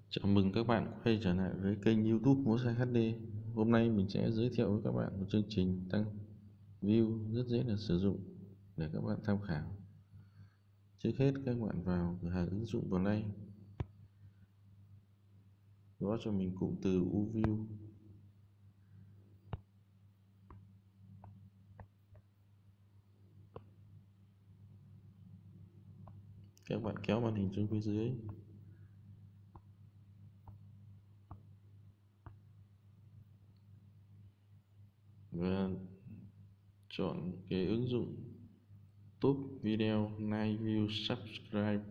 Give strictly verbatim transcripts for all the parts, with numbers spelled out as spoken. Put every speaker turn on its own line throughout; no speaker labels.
Chào mừng các bạn quay trở lại với kênh YouTube Mosaic hát đê. Hôm nay mình sẽ giới thiệu với các bạn một chương trình tăng view rất dễ để sử dụng để các bạn tham khảo. Trước hết các bạn vào cửa hàng ứng dụng Play, gõ cho mình cụm từ UView. Các bạn kéo màn hình xuống phía dưới và chọn cái ứng dụng Top Video Night View Subscribe.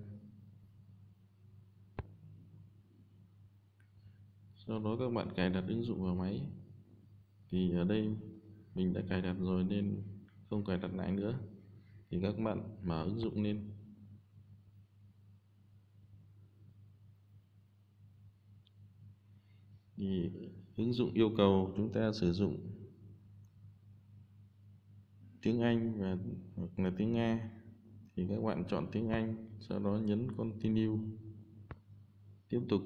Sau đó các bạn cài đặt ứng dụng vào máy. Thì ở đây mình đã cài đặt rồi nên không cài đặt lại nữa. Thì các bạn mở ứng dụng lên. Thì ứng dụng yêu cầu chúng ta sử dụng tiếng Anh và hoặc là tiếng Nga, thì các bạn chọn tiếng Anh, sau đó nhấn Continue, tiếp tục.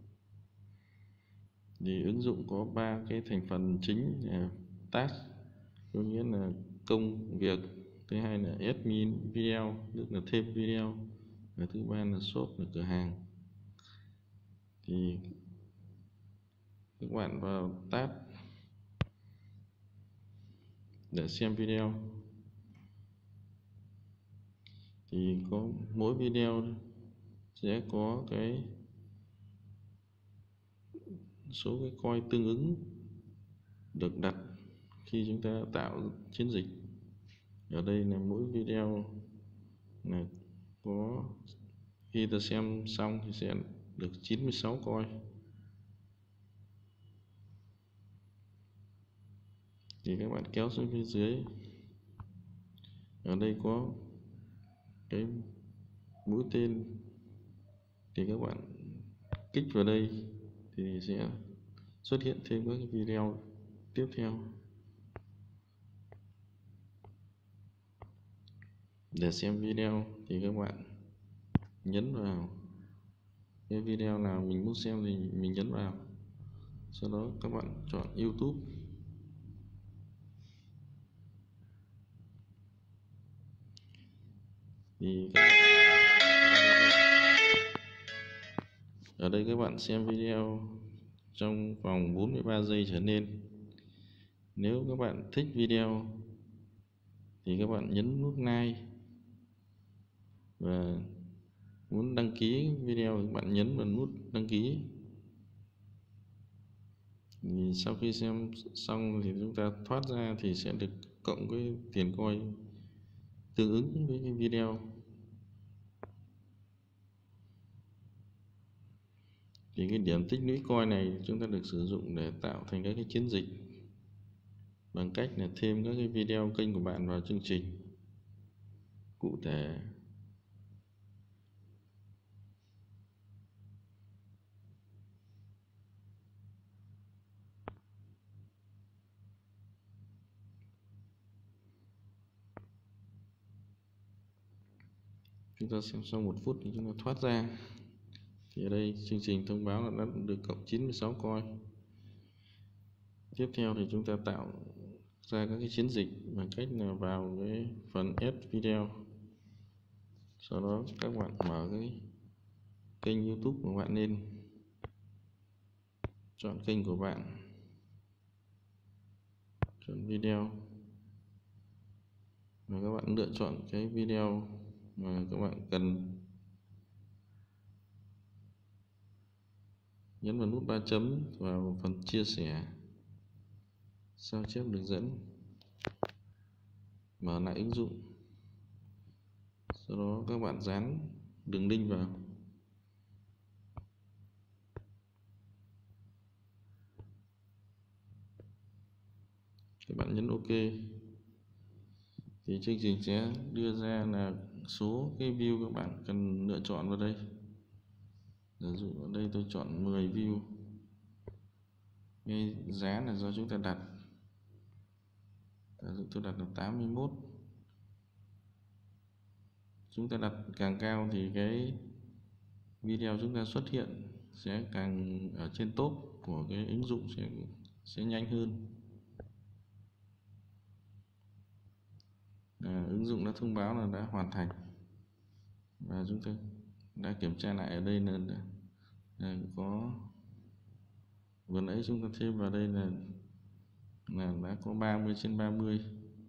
Thì ứng dụng có ba cái thành phần chính là task, có nghĩa là công việc, thứ hai là admin video, tức là thêm video, và thứ ba là shop, là cửa hàng. Thì các bạn vào tab để xem video. Thì có mỗi video sẽ có cái số cái coin tương ứng được đặt khi chúng ta tạo chiến dịch. Ở đây là mỗi video là có, khi ta xem xong thì sẽ được chín mươi sáu coin. Thì các bạn kéo xuống phía dưới, ở đây có cái mũi tên, thì các bạn kích vào đây thì sẽ xuất hiện thêm các video tiếp theo. Để xem video thì các bạn nhấn vào cái video nào mình muốn xem thì mình nhấn vào, sau đó các bạn chọn YouTube. Thì các bạn... ở đây các bạn xem video trong vòng bốn mươi ba giây trở lên. Nếu các bạn thích video thì các bạn nhấn nút like, và muốn đăng ký video các bạn nhấn vào nút đăng ký. Thì sau khi xem xong thì chúng ta thoát ra thì sẽ được cộng cái tiền coin tương ứng với cái video. Thì cái điểm tích lũy coin này chúng ta được sử dụng để tạo thành các cái chiến dịch bằng cách là thêm các cái video kênh của bạn vào chương trình. Cụ thể, chúng ta xem xong một phút thì chúng ta thoát ra. Thì ở đây chương trình thông báo là đã được cộng chín mươi sáu coin. Tiếp theo thì chúng ta tạo ra các cái chiến dịch bằng cách là vào cái phần add video. Sau đó các bạn mở cái kênh YouTube của bạn lên, chọn kênh của bạn, chọn video, và các bạn lựa chọn cái video mà các bạn cần, nhấn vào nút ba chấm vào phần chia sẻ, sao chép đường dẫn, mở lại ứng dụng, sau đó các bạn dán đường link vào. Các bạn nhấn OK thì chương trình sẽ đưa ra là số cái view các bạn cần lựa chọn vào đây. Ví dụ ở đây tôi chọn mười view. Cái giá là do chúng ta đặt, ví dụ tôi đặt là tám mươi mốt. Chúng ta đặt càng cao thì cái video chúng ta xuất hiện sẽ càng ở trên top của cái ứng dụng sẽ sẽ nhanh hơn. À, ứng dụng đã thông báo là đã hoàn thành, và chúng ta đã kiểm tra lại ở đây là, là có vừa nãy chúng ta thêm vào đây là là đã có ba mươi trên ba mươi.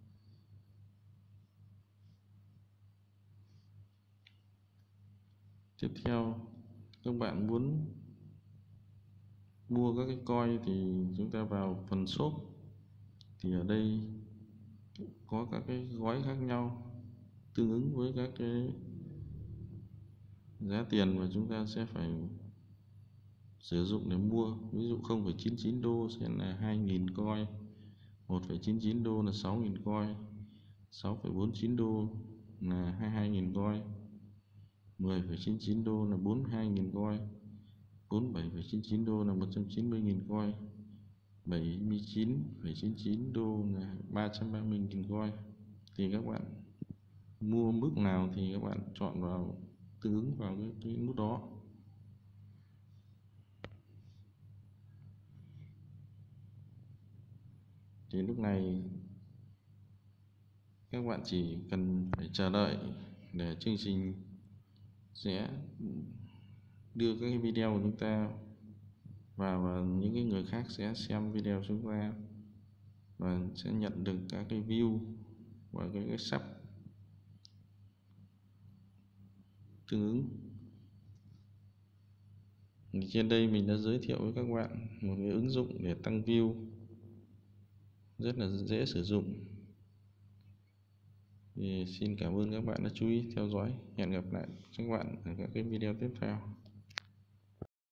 Tiếp theo các bạn muốn mua các cái coin thì chúng ta vào phần shop, thì ở đây có các cái gói khác nhau tương ứng với các cái giá tiền mà chúng ta sẽ phải sử dụng để mua. Ví dụ không phẩy chín chín đô sẽ là hai nghìn coin, một phẩy chín chín đô là sáu nghìn coin, sáu phẩy bốn chín đô là hai mươi hai nghìn coin, mười phẩy chín chín đô là bốn mươi hai nghìn coin, bốn mươi bảy phẩy chín chín đô là một trăm chín mươi nghìn coin, bảy mươi chín phẩy chín chín đô là ba trăm ba mươi nghìn coin. Thì các bạn mua mức nào thì các bạn chọn vào tương ứng vào cái, cái nút đó. Thì lúc này các bạn chỉ cần phải chờ đợi để chương trình sẽ đưa các cái video của chúng ta vào, và những cái người khác sẽ xem video chúng ta và sẽ nhận được các cái view và cái, cái sub tương ứng. Thì trên đây mình đã giới thiệu với các bạn một cái ứng dụng để tăng view rất là dễ sử dụng. Thì xin cảm ơn các bạn đã chú ý theo dõi. Hẹn gặp lại các bạn ở các cái video tiếp theo.